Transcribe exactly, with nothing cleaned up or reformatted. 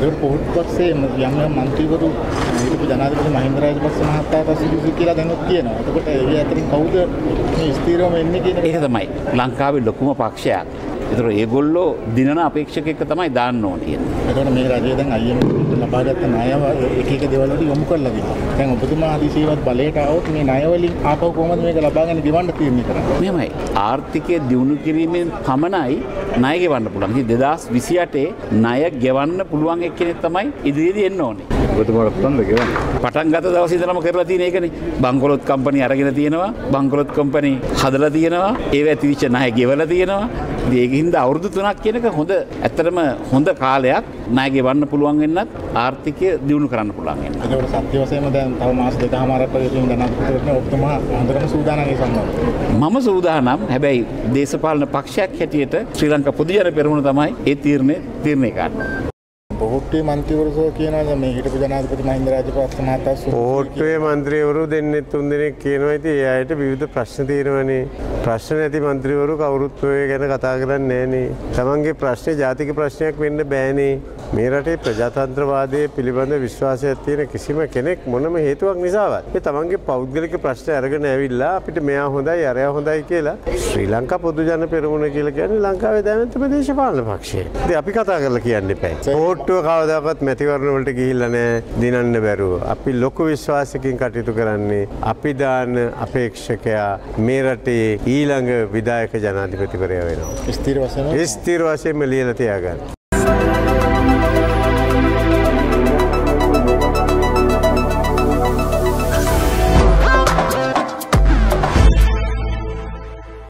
ඒක පොහොට්ටු පස්සේ යම් යම් മന്ത്രിවරු හිටපු ජනාධිපති මහින්ද රාජපක්ෂ මහතාට සිදුසු කියලා දැනුත් කියනවා. එතකොට ඒ අතරින් කවුද මේ ස්ථිරවම එන්නේ කියන එක තමයි ලංකාවේ ලොකුම පක්ෂයක්. ඒතර ඒගොල්ලෝ දිනන අපේක්ෂකෙක් තමයි දාන්න ඕනේ. එතකොට මේ රජය දැන් අයිඑම් එෆ් ලබාගත්ත ණයව එක එක දේවල් වලට යොමු කරලා දෙනවා. දැන් ඔබතුමා අධිශීලවත් බලයට આવොත් මේ ණය වලින් ආපහු කොහොමද මේක ලබාගෙන ගෙවන්න තීරණය කරන්නේ? මෙහෙමයි. ආර්ථිකය දියුණු කිරීමෙන් පමණයි ණය ගෙවන්න පුළුවන්. ඉතින් දෙදාස් විසි අටේ ණය ගෙවන්න පුළුවන් එක්කෙනෙක් තමයි ඉදිරියේදී එන්න ඕනේ. ඔබතුමාට කොහොමද ගෙවන්නේ? පටන් ගත්ත දවසේ ඉඳලම කරලා තියෙන එකනේ. බංකොලොත් කම්පැනි අරගෙන තියෙනවා. බංකොලොත් කම්පැනි හදලා තියෙනවා. ඒව ඇතිවිච්ච ණය ගෙවලා තියෙනවා. ඒකින්ද අවුරුදු තුනක් කියනක හොඳ ඇත්තටම හොඳ කාලයක් ණය ගෙවන්න පුළුවන් වෙන්නත් ආර්ථිකය දියුණු කරන්න පුළුවන් වෙන්න. ඒකට සත්‍ය වශයෙන්ම දැන් තව මාස දෙකමාරක් වගේ තියෙන දැනගන්න ඔබතුමා හොඳටම සූදානම් ඒ සම්බන්ධව. මම සූදානම්. හැබැයි දේශපාලන පක්ෂයක් හැටියට ශ්‍රී ලංකා පොදු ජන පෙරමුණ තමයි ඒ තීරණය තීරණය කරන්නේ. පොහොට්ටුවේ മന്ത്രിවරු කියනවා මේ හිටපු ජනාධිපති මහින්ද රාජපක්ෂ මහතා පොහොට්ටුවේ മന്ത്രിවරු දෙන්නේ තුන් දෙනෙක් කියනවා ඉතින් ඒ අයට විවිධ ප්‍රශ්න තියෙනවනේ. ප්‍රශ්න නැති മന്ത്രിවරු කවුරුත් ඔය ගැන කතා කරන්නේ නැහනේ. තමන්ගේ ප්‍රශ්නේ ජාතික ප්‍රශ්නයක් වෙන්න බෑනේ. මේ රටේ ප්‍රජාතන්ත්‍රවාදයේ පිළිබඳ විශ්වාසයක් තියෙන කිසිම කෙනෙක් මොනම හේතුවක් නිසාවත් මේ තමන්ගේ පෞද්ගලික ප්‍රශ්න අරගෙන ඇවිල්ලා අපිට මෙයා හොඳයි අරයා හොඳයි කියලා ශ්‍රී ලංකා පොදු ජන පෙරමුණ කියලා කියන්නේ ලංකාවේ දැවැන්තම දේශපාලන පක්ෂය. ඉතින් අපි කතා කරලා කියන්න එපා. පොහොට්ටුව කවදාකවත් මැතිවරණ වලට ගිහිල්ලා නැහැ දිනන්න බැරුව. අපි ලොකු විශ්වාසයකින් කටයුතු කරන්නේ අපි දාන අපේක්ෂකයා මේ රටේ ඊළඟ විධායක ජනාධිපතිවරයා වෙනවා. ස්ථිර වශයෙන්ම ස්ථිර වශයෙන්ම ලියලා තියාගන්න.